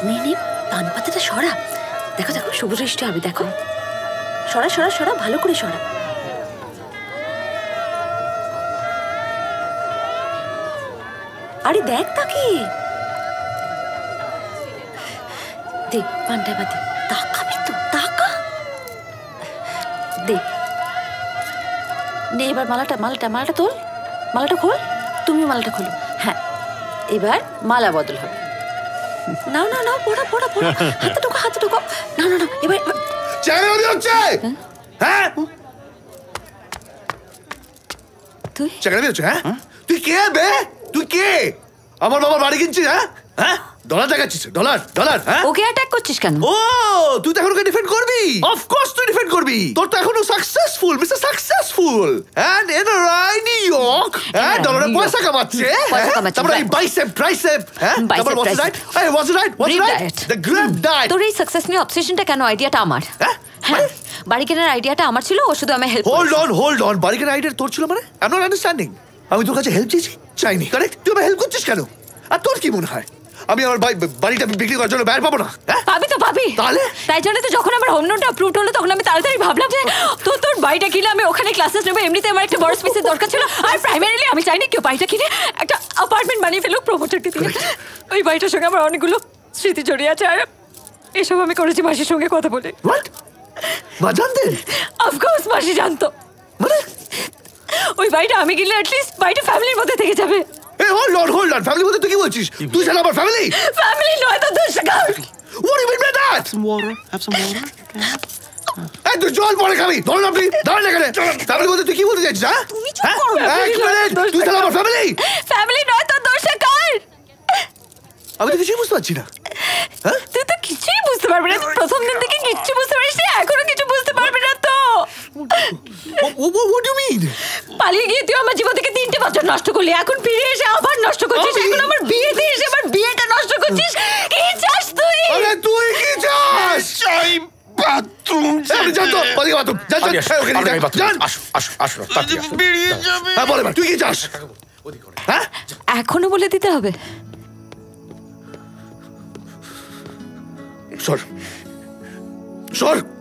নে পান পাতাটা সরা। দেখো দেখো সবুজ বৃষ্টি হবে, দেখো। সরা সরা সরা, ভালো করে সরা। আরে দেখ তাকে, দেখ পানটা এবার দে। তাকাবি তো, তাকা। দে নে এবার মালাটা মালাটা মালাটা তোল, মালাটা খোল। তুমিও মালাটা খোলো। হ্যাঁ, এবার মালা বদল হবে। নাও নাও নাও, পড়া পড়া পড়া, হাতে ঢোকো হাতে ঢোকো। না না না, এবার চাকরি হচ্ছে। হ্যাঁ তুই চাকরি হচ্ছে। হ্যাঁ তুই কে বে? তুই কে? আমার বাবার বাড়ি কিনছিস? হ্যাঁ হ্যাঁ, ডলার দেখাচ্ছিস? Dollar dollar. হ্যাঁ, ওকে অ্যাটাক করছিস কেন? ও তুই তো এখন ওকে ডিফেন্ড করবি? অফ কোর্স তুই ডিফেন্ড করবি। তোর তো এখনো successful, mister successful and NRI New York. হ্যাঁ, ডলারে পয়সা কামাচ্ছে। তারপর এই বাইসেপ ট্রাইসেপ। হ্যাঁ, তারপর হোয়াটস রাইট? এই what's right? What's right? The great diet. তোর এই সাকসেস নিয়ে অবসেশনটা কেন? আইডিয়াটা আমার। হ্যাঁ, বাড়ি কেনার আইডিয়াটা আমার ছিল, ও শুধু আমি হেল্প। হোল্ড অন, বাড়ি কেনার আইডিয়া তোর ছিল মানে? I am not understanding. আমি তোর কাছে হেল্প চেয়েছি? চাইনি, কারেক্ট? তুই আমায় হেল্প করছিস কেন? আর তোর কি মনে হয় আমি আমার বাড়িটা বিক্রি করার জন্য ব্যয় পাবো না? পাবি তো পাবি। তাহলে তাই জন্য তো যখন আমার হোম লোনটা অ্যাপ্রুভ হলো তখন আমি তাড়াতাড়ি ভাবলাম যে তোর বাড়িটা কিনে আমি ওখানে ক্লাসেস নেবো। এমনিতে আমার একটা বড় স্পেসের দরকার ছিল, আর প্রাইমারিলি আমি চাইনি কেউ বাড়িটা কিনে একটা অ্যাপার্টমেন্ট বানিয়ে ফেলুক প্রমোটারকে দিয়ে। ওই বাড়িটার সঙ্গে আমার অনেকগুলো স্মৃতি জড়িয়ে আছে, আর এসব আমি করেছি মাসির সঙ্গে কথা বলে। মা জানতেন? অফকোর্স মাসি জানতো। মানে ওই বাড়িটা আমি কিনলে অ্যাটলিস্ট বাড়িটা ফ্যামিলির মধ্যে থেকে যাবে। এই হোল্ড অন, ফ্যামিলি বলতে তুই কি বলছিস? তুই জানা আমার ফ্যামিলি? ফ্যামিলি নয় তো দুষ্কার। What do you mean by that? Some water. Have some water. এই তুই জল পরে খাবি। ধরুন আপনি দাঁড়ান এখানে। ফ্যামিলি বলতে তুই কি বলতে চাইছিস? হ্যাঁ তুমি চুপ করো। এক মিনিট, তুই জানা আমার ফ্যামিলি? ফ্যামিলি নয় তো দুষ্কার। আমি তো কিছুই বুঝতে পারছি না। হ্যাঁ, তুই তো কিছুই বুঝতে পারবি না। প্রথম দিন থেকে কিচ্ছু বুঝতে পারিস না, এখনো কিছু বুঝতে পারবি না তো। What do you mean? পালিয়ে গিয়ে তুই আমার জীবন থেকে 3টে বছর নষ্ট করলি, এখন ফিরে এসে আবার নষ্ট করছিস। এখন আমার বিয়েতে এসে আমার বিয়েটা নষ্ট করছিস। কি চাস তুই? আরে তুই কি চাস? চাই বাথরুম। আপনি জান তো, পালিয়ে বাথরুম। জান জান। আসো। বেরিয়ে যাবে। হ্যাঁ বলে তুই কি চাস? হ্যাঁ, এখনো বলে দিতে হবে? সর সর।